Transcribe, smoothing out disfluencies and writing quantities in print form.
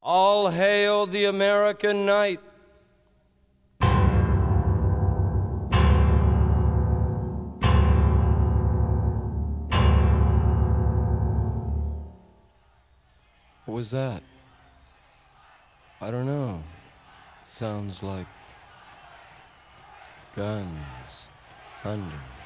All hail the American night. What was that? I don't know. Sounds like guns, thunder.